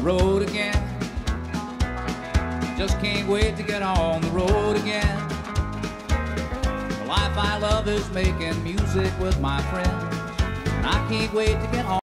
road again. Just can't wait to get on the road again. The life I love is making music with my friends, and I can't wait to get on